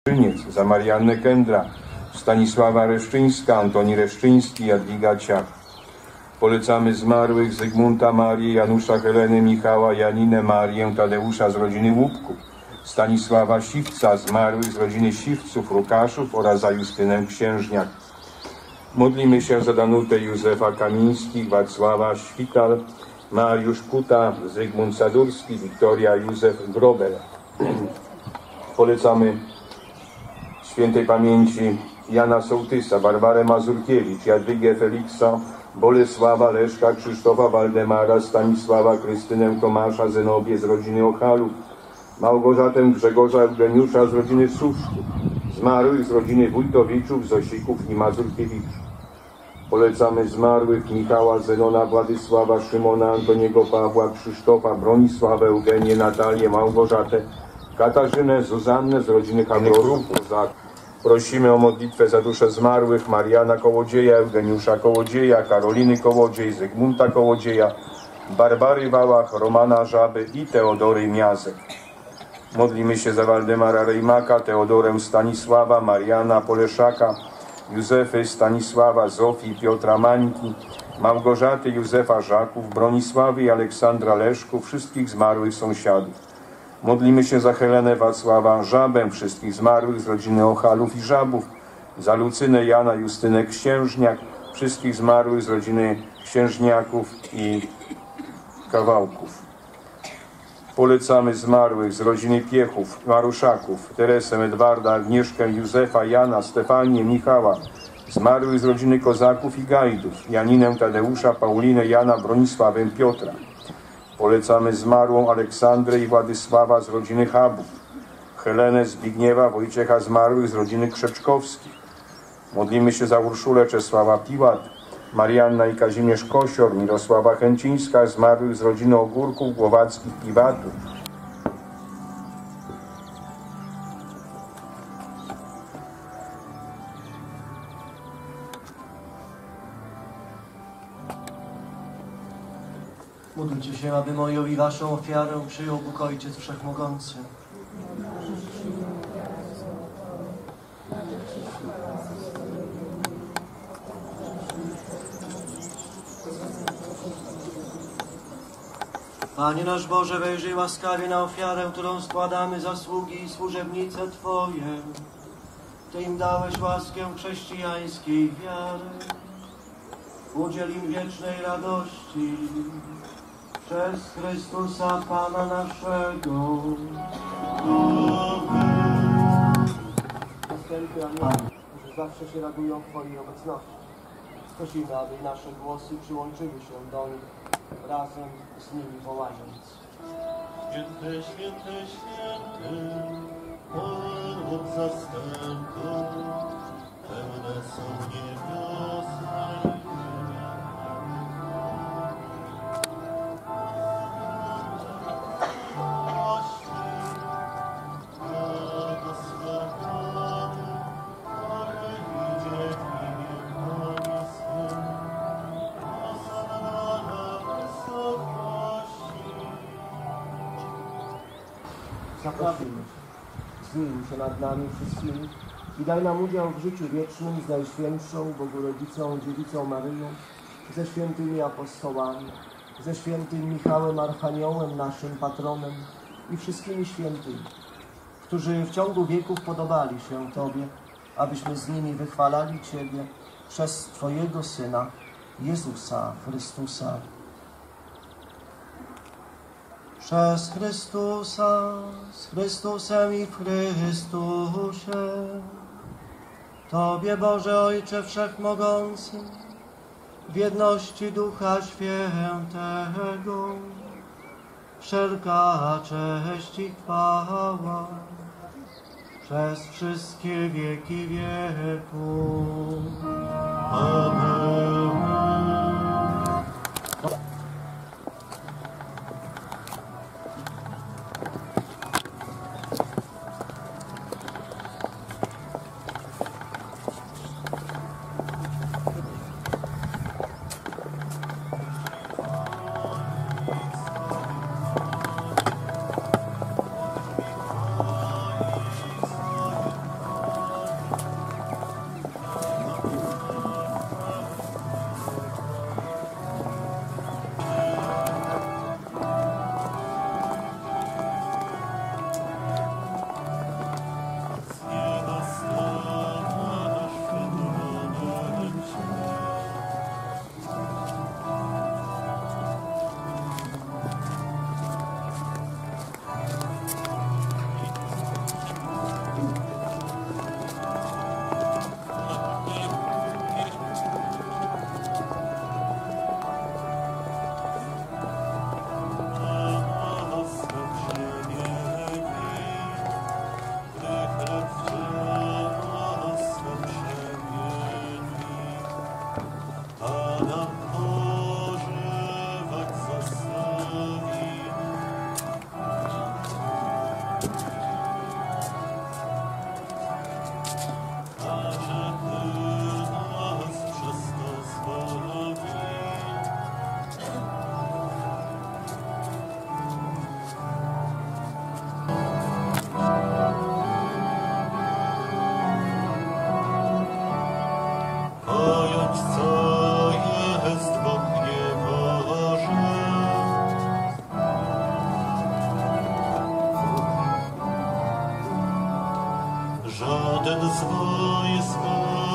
za Mariannę Kędra, Stanisława Reszczyńska, Antoni Reszczyński, Jadwiga Ciach. Polecamy zmarłych Zygmunta, Marię, Janusza, Helenę, Michała, Janinę, Marię, Tadeusza z rodziny Łupków, Stanisława Siwca, zmarłych z rodziny Siwców, Rukaszów oraz za Justynę Księżniak. Modlimy się za Danutę Józefa Kamińskich, Wacława Śwital, Mariusz Kuta, Zygmunt Sadurski, Wiktoria Józef Grobel. Polecamy świętej pamięci Jana Sołtysa, Barbarę Mazurkiewicz, Jadwigę Feliksa, Bolesława, Leszka, Krzysztofa, Waldemara, Stanisława, Krystynę, Tomasza, Zenobię z rodziny Ochalów, Małgorzatę, Grzegorza, Eugeniusza z rodziny Suszków, zmarłych z rodziny Wójtowiczów, Zosików i Mazurkiewicz. Polecamy zmarłych Michała, Zenona, Władysława, Szymona, Antoniego, Pawła, Krzysztofa, Bronisławę, Eugenię, Natalię, Małgorzatę, Katarzynę, Zuzannę z rodziny Hamrosów. Prosimy o modlitwę za duszę zmarłych Mariana Kołodzieja, Eugeniusza Kołodzieja, Karoliny Kołodziej, Zygmunta Kołodzieja, Barbary Wałach, Romana Żaby i Teodory Miazek. Modlimy się za Waldemara Rejmaka, Teodorę Stanisława, Mariana Poleszaka, Józefy Stanisława, Zofii, Piotra Mańki, Małgorzaty, Józefa Żaków, Bronisławy i Aleksandra Leszków, wszystkich zmarłych sąsiadów. Modlimy się za Helenę Wacława Żabę, wszystkich zmarłych z rodziny Ochalów i Żabów, za Lucynę, Jana, Justynę Księżniak, wszystkich zmarłych z rodziny Księżniaków i Kawałków. Polecamy zmarłych z rodziny Piechów, Maruszaków, Teresę, Edwarda, Agnieszkę, Józefa, Jana, Stefanię, Michała, zmarłych z rodziny Kozaków i Gajdów, Janinę, Tadeusza, Paulinę, Jana, Bronisławę, Piotra. Polecamy zmarłą Aleksandrę i Władysława z rodziny Chabów, Helenę, Zbigniewa, Wojciecha, zmarłych z rodziny Krzeczkowskich. Modlimy się za Urszulę Czesława Piłat, Marianna i Kazimierz Kosior, Mirosława Chęcińska, zmarłych z rodziny Ogórków, Głowackich i Watów. Módlcie się, aby moją i waszą ofiarę przyjął Bóg Ojciec Wszechmogący. Panie nasz Boże, wejrzyj łaskawie na ofiarę, którą składamy za sługi i służebnice Twoje. Ty im dałeś łaskę chrześcijańskiej wiary. Udziel im wiecznej radości przez Chrystusa Pana naszego. Następny anieli, którzy zawsze się radują w Twojej obecności. Prosimy, aby nasze głosy przyłączyły się do nich, razem z nimi wołając. Święty, święty, święty, Bóg zastępu, pełne są niebiosa i Zaprawił zmiłuj się nad nami wszystkimi i daj nam udział w życiu wiecznym z Najświętszą Bogurodzicą, Dziewicą Maryją, ze świętymi apostołami, ze świętym Michałem Archaniołem, naszym patronem i wszystkimi świętymi, którzy w ciągu wieków podobali się Tobie, abyśmy z nimi wychwalali Ciebie przez Twojego Syna, Jezusa Chrystusa. Przez Chrystusa, z Chrystusem i w Chrystusie, Tobie, Boże Ojcze Wszechmogący, w jedności Ducha Świętego, wszelka cześć i chwała, przez wszystkie wieki wieków. Amen. żaden z wojska